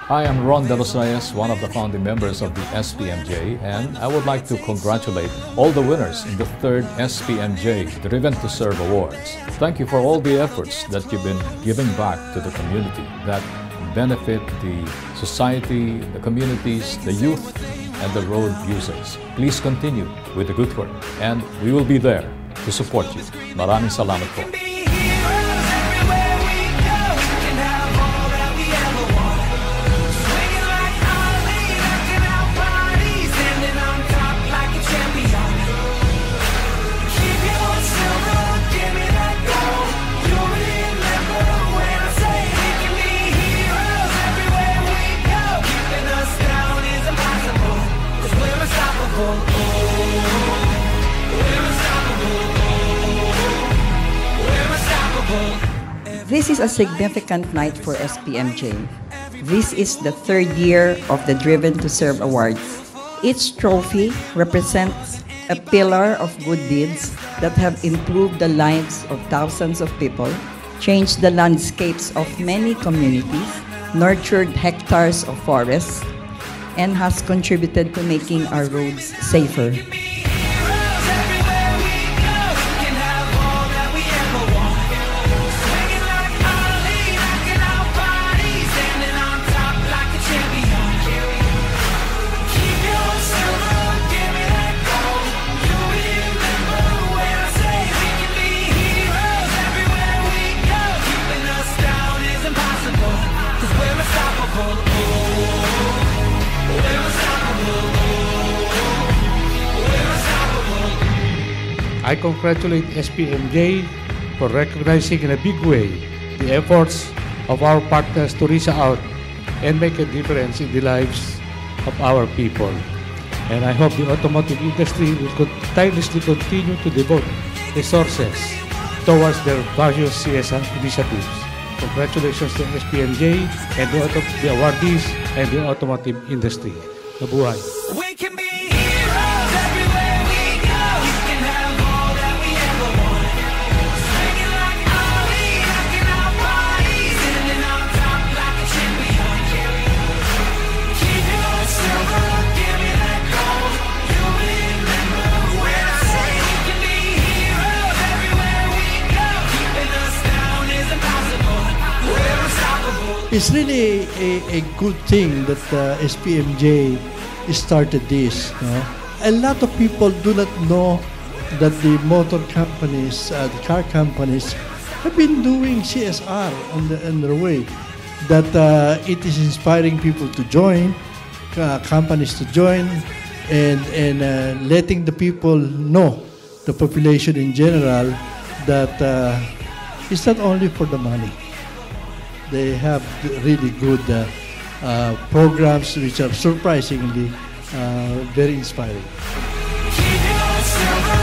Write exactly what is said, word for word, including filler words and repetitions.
I am Ron De Los Reyes, one of the founding members of the S P M J, and I would like to congratulate all the winners in the third S P M J Driven to Serve Awards. Thank you for all the efforts that you've been giving back to the community that benefit the society, the communities, the youth, and the road users. Please continue with the good work, and we will be there to support you. Maraming salamat po. This is a significant night for S P M J. This is the third year of the Driven to Serve Awards. Each trophy represents a pillar of good deeds that have improved the lives of thousands of people, changed the landscapes of many communities, nurtured hectares of forests, and has contributed to making our roads safer. I congratulate S P M J for recognizing in a big way the efforts of our partners to reach out and make a difference in the lives of our people. And I hope the automotive industry will tirelessly continue to devote resources towards their various C S R initiatives. Congratulations to S P M J and the, auto the awardees and the automotive industry. Mabuhay! We can be heroes everywhere we go. You can have all that we ever want. Swinging like Ali, rocking our bodies, standing on top like a champion. Keep your silver, give me that gold. You remember when I say we can be heroes everywhere we go. Keeping us down is impossible. We're unstoppable. It's really a, a good thing that uh, S P M J started this. You know? A lot of people do not know that the motor companies, uh, the car companies, have been doing C S R on, the, on their way. That uh, it is inspiring people to join, uh, companies to join, and, and uh, letting the people know, the population in general, that uh, it's not only for the money. They have really good uh, uh, programs which are surprisingly uh, very inspiring. Keep your silver.